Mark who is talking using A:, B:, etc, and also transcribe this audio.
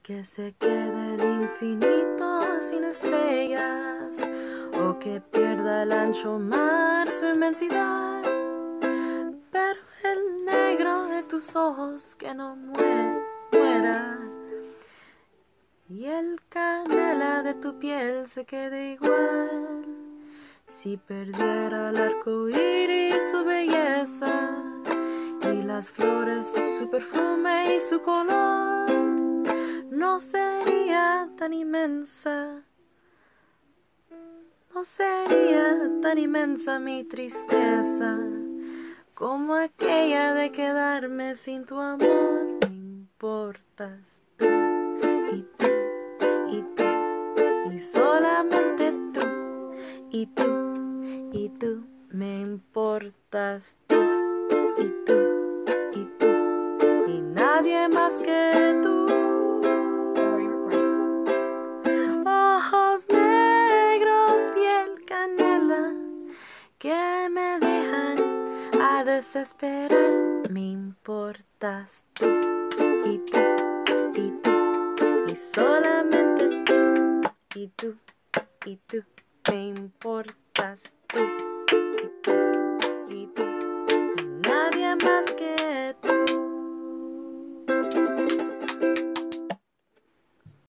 A: Que se quede el infinito sin estrellas, o que pierda el ancho mar su inmensidad. Pero el negro de tus ojos que no muera, y el canela de tu piel se quede igual. Si perdiera el arco iris su belleza, y las flores su perfume y su color, no sería tan inmensa, no sería tan inmensa mi tristeza como aquella de quedarme sin tu amor. Me importas tú, y tú, y tú, y solamente tú, y tú, y tú, me importas tú, y tú, y tú, y nadie más que tú. Ojos negros, piel canela, que me dejan a desesperar. Me importas tú, y tú, y tú, y solamente tú, y tú, y tú, me importas tú.